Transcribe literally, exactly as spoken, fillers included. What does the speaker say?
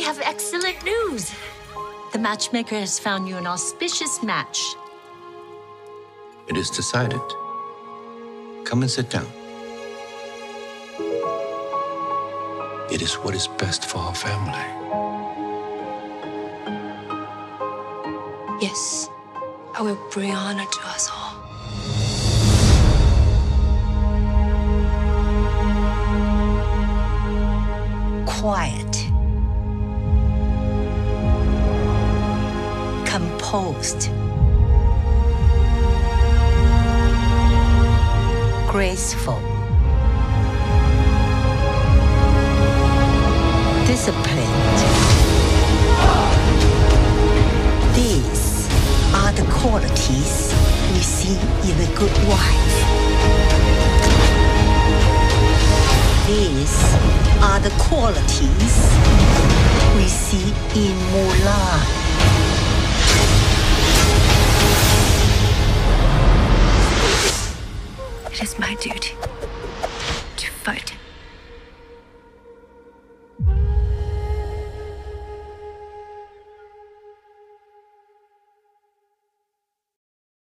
have excellent news. The matchmaker has found you an auspicious match. It is decided. Come and sit down. It is what is best for our family. Yes, I will bring honor to us all. Quiet. Composed. Graceful. Disciplined. These are the qualities we see in a good wife. These are the qualities we see in Mulan. It is my duty to fight